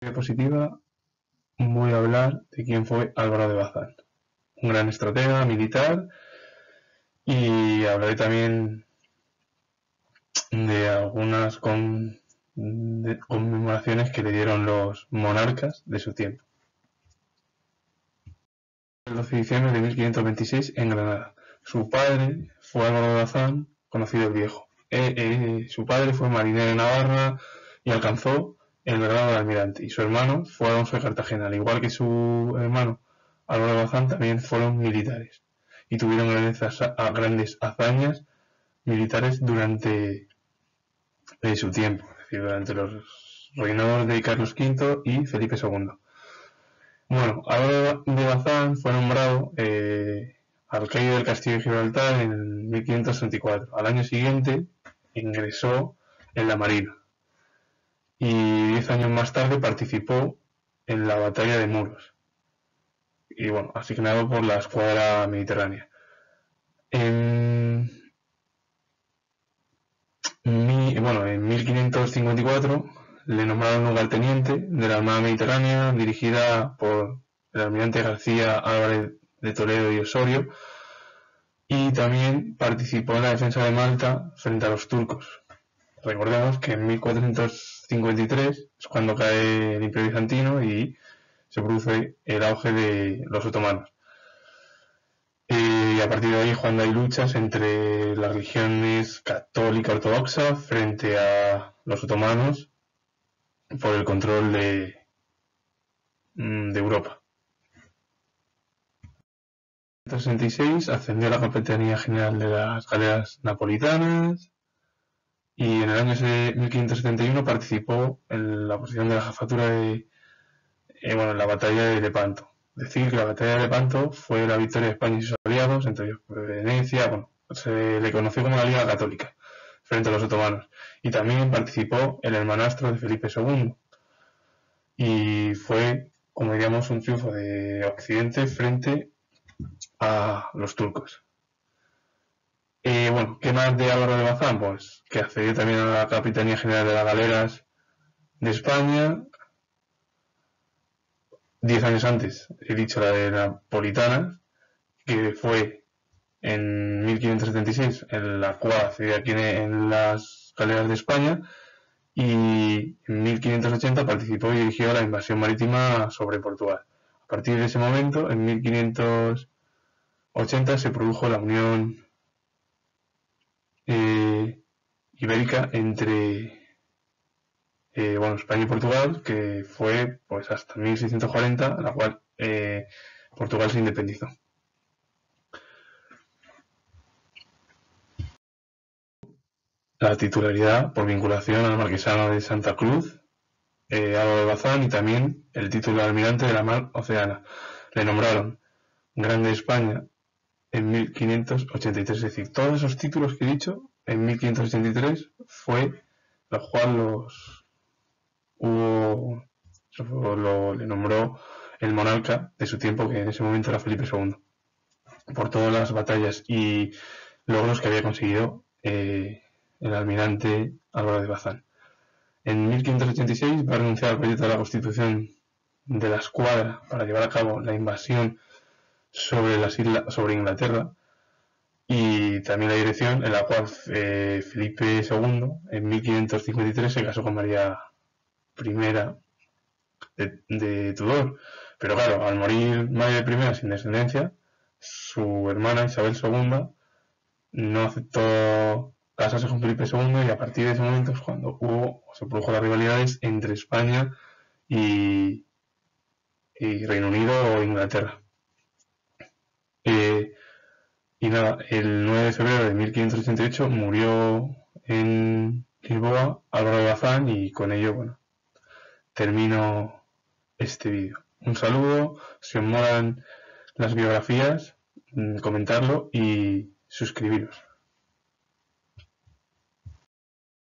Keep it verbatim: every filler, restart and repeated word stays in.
Diapositiva voy a hablar de quién fue Álvaro de Bazán, un gran estratega militar, y hablaré también de algunas con, de conmemoraciones que le dieron los monarcas de su tiempo. El doce de diciembre de mil quinientos veintiséis en Granada. Su padre fue Álvaro de Bazán, conocido el Viejo. Eh, eh, su padre fue marinero de Navarra y alcanzó el grado de almirante, y su hermano fue Alonso de Cartagena. Al igual que su hermano Álvaro de Bazán, también fueron militares y tuvieron grandes, grandes hazañas militares durante eh, su tiempo, es decir, durante los reinados de Carlos quinto y Felipe segundo. Bueno, Álvaro de Bazán fue nombrado eh, alcaide del Castillo de Gibraltar en mil quinientos sesenta y cuatro. Al año siguiente ingresó en la Marina y diez años más tarde participó en la batalla de Muros, y bueno, asignado por la escuadra mediterránea. En, mi, bueno, en mil quinientos cincuenta y cuatro le nombraron lugarteniente de la Armada Mediterránea, dirigida por el almirante García Álvarez de Toledo y Osorio, y también participó en la defensa de Malta frente a los turcos. Recordemos que en mil cuatrocientos cincuenta y tres es cuando cae el Imperio Bizantino y se produce el auge de los otomanos. Y a partir de ahí, cuando hay luchas entre las religiones católica ortodoxa frente a los otomanos por el control de, de Europa. En mil quinientos sesenta y seis ascendió a la Capitanía General de las Galeras Napolitanas, y en el año mil quinientos setenta y uno participó en la posición de la jefatura de eh, bueno, en la batalla de Lepanto. Decir que la batalla de Lepanto fue la victoria de España y sus aliados, entre ellos Venecia, bueno, se le conoció como la Liga Católica, frente a los otomanos, y también participó el hermanastro de Felipe segundo, y fue, como diríamos, un triunfo de Occidente frente a los turcos. Eh, bueno, ¿qué más de Álvaro de Bazán? Pues que accedió también a la Capitanía General de las Galeras de España, diez años antes, he dicho la de Napolitanas, que fue en mil quinientos setenta y seis, en la cual accedió aquí en las Galeras de España, y en mil quinientos ochenta participó y dirigió la invasión marítima sobre Portugal. A partir de ese momento, en mil quinientos ochenta, se produjo la unión eh, ibérica entre eh, bueno, España y Portugal, que fue pues hasta mil seiscientos cuarenta, en la cual eh, Portugal se independizó. La titularidad por vinculación al marquesado de Santa Cruz, eh, Álvaro de Bazán, y también el título de almirante de la mar Oceana. Le nombraron Grande de España en mil quinientos ochenta y tres, es decir, todos esos títulos que he dicho en mil quinientos ochenta y tres fue los cuales los hubo, lo, le nombró el monarca de su tiempo, que en ese momento era Felipe segundo, por todas las batallas y logros que había conseguido eh, el almirante Álvaro de Bazán. En mil quinientos ochenta y seis va a renunciar al proyecto de la constitución de la escuadra para llevar a cabo la invasión sobre las islas, sobre Inglaterra, y también la dirección en la cual eh, Felipe segundo en mil quinientos cincuenta y tres se casó con María I de, de Tudor, pero claro, al morir María I sin descendencia, su hermana Isabel segunda no aceptó casarse con Felipe segundo, y a partir de ese momento es cuando hubo, se produjo las rivalidades entre España y, y Reino Unido o Inglaterra. Eh, y nada, el nueve de febrero de mil quinientos ochenta y ocho murió en Lisboa Álvaro de Bazán, y con ello, bueno, termino este vídeo. Un saludo, si os molan las biografías, comentarlo y suscribiros.